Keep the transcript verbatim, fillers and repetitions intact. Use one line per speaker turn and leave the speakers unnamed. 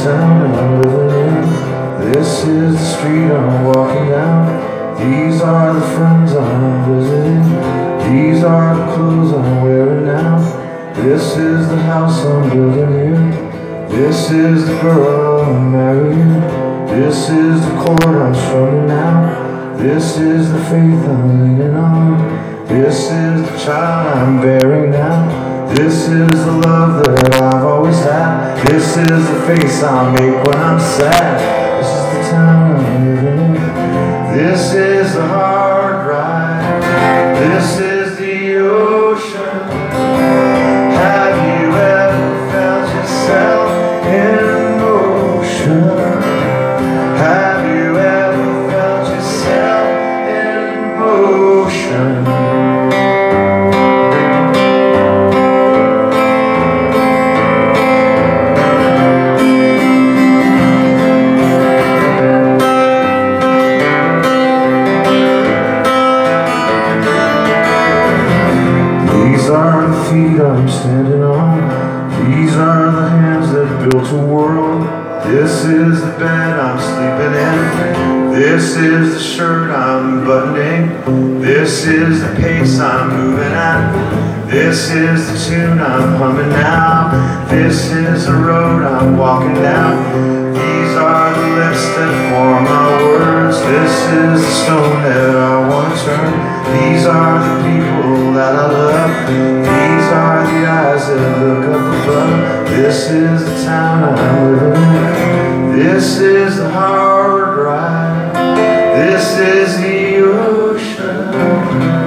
town I'm living in. This is the street I'm walking down. These are the friends I'm visiting. These are the clothes I'm wearing now. This is the house I'm building here. This is the girl I'm marrying. This is the chord I'm strumming now. This is the faith I'm leaning on. This is the child I'm bearing now. This is the love that I've always had. This is the face I make when I'm sad. This is the town I'm living in. This is the hard ride. This is the ocean. Have you ever felt yourself in motion? Have you ever felt yourself in motion? These are the feet I'm standing on. These are the hands that built a world. This is the bed I'm sleeping in. This is the shirt I'm buttoning. This is the pace I'm moving at. This is the tune I'm humming now. This is the road I'm walking down. These are the lips that form my words. This is the stone that I want to turn. These are the people that I love. These are the eyes that look up above. This is the town I'm living in. This is the hard ride. This is the ocean.